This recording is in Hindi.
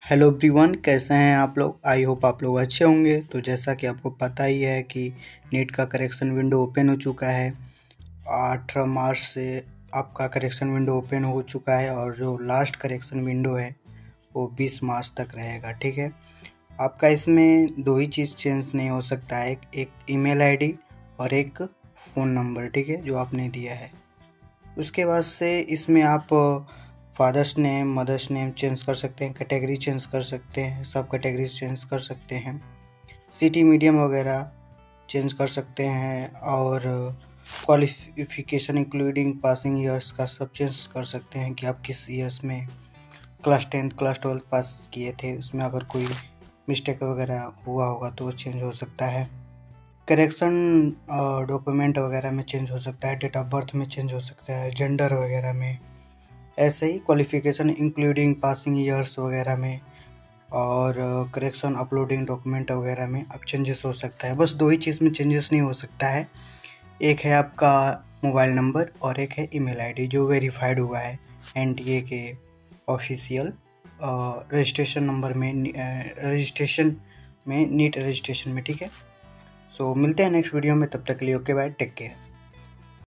हेलो एवरीवन, कैसे हैं आप लोग। आई होप आप लोग अच्छे होंगे। तो जैसा कि आपको पता ही है कि नीट का करेक्शन विंडो ओपन हो चुका है। 18 मार्च से आपका करेक्शन विंडो ओपन हो चुका है और जो लास्ट करेक्शन विंडो है वो 20 मार्च तक रहेगा। ठीक है, आपका इसमें दो ही चीज़ चेंज नहीं हो सकता है, एक ईमेल आईडी और एक फ़ोन नंबर। ठीक है, जो आपने दिया है। उसके बाद से इसमें आप father's name, mother's name change कर सकते हैं, कैटेगरी चेंज कर सकते हैं, सब कैटेगरीज चेंज कर सकते हैं, सिटी मीडियम वगैरह चेंज कर सकते हैं और क्वालिफिकेशन इंक्लूडिंग पासिंग ईयर्स का सब चेंज कर सकते हैं कि आप किस ईयर्स में क्लास 10 क्लास 12 पास किए थे। उसमें अगर कोई मिस्टेक वगैरह हुआ होगा तो वो चेंज हो सकता है। करेक्शन डॉक्यूमेंट वगैरह में चेंज हो सकता है, डेट ऑफ बर्थ में चेंज हो सकता है, जेंडर वगैरह में। ऐसे ही क्वालिफिकेशन इंक्लूडिंग पासिंग ईयर्स वगैरह में और करेक्शन अपलोडिंग डॉक्यूमेंट वगैरह में अब चेंजेस हो सकता है। बस दो ही चीज़ में चेंजेस नहीं हो सकता है, एक है आपका मोबाइल नंबर और एक है ईमेल आईडी जो वेरीफाइड हुआ है एनटीए के ऑफिशियल रजिस्ट्रेशन नंबर में, रजिस्ट्रेशन में, नीट रजिस्ट्रेशन में। ठीक है, सो मिलते हैं नेक्स्ट वीडियो में, तब तक के लिए ओके बाय, टेक केयर।